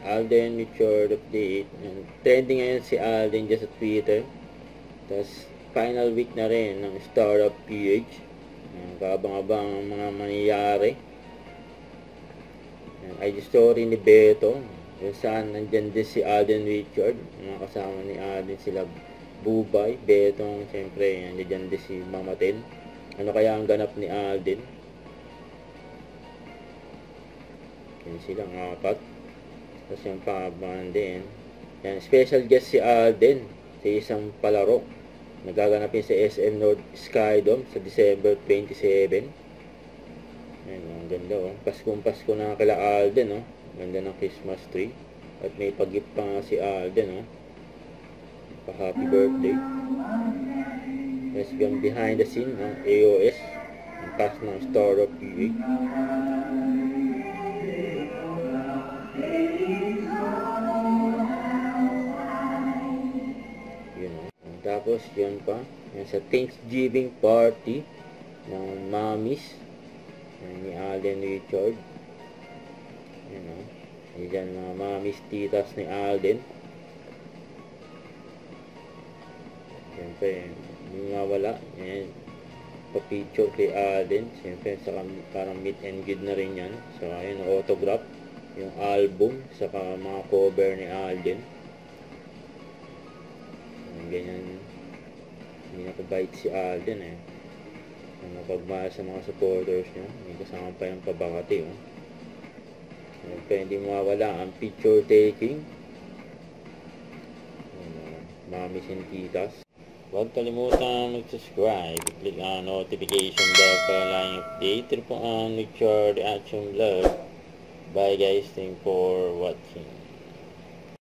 Alden Richard update. And trending ngayon si Alden dyan sa Twitter. Tapos final week na rin ng Startup PH. Kabang-abang ang mga mangyayari. IG story ni Beto. Kung saan nandyan din si Alden Richard. Mga kasama ni Alden sila Bubay, Betong, siyempre nandyan din si Mama Ten. Ano kaya ang ganap ni Alden? Yan silang apat. Tapos yung pangabangan din. Yan, special guest si Alden sa isang palaro. Nagaganapin sa SM North Skydome sa December 27. Ayan, ang ganda oh. Pasko na kala Alden oh. Ganda ng Christmas tree. At may pag-gift pa nga si Alden oh. Pa-happy birthday. Let's go behind the scene ng AOS. Ang cast ng Startup PH. Tapos yun pa, yan sa Thanksgiving party ng Mommies ni Alden Richard. Yan o, yan mga Mommies titas ni Alden. Siyempre yung wala, yan pa-picture kay Alden. Siyempre saka parang meet and greet na rin yan. Saka yun, autograph, yung album, saka mga cover ni Alden. Ganyan, hindi nakabait si Alden eh. Napagmahal sa mga supporters niya. May kasama pa yung pabakati oh. Siyempre hindi mawawala ang picture taking. Mommies and titas. Huwag kalimutan mag-subscribe, click ang notification bell para lang update po ang Richard Action Vlog. Bye guys, thanks for watching.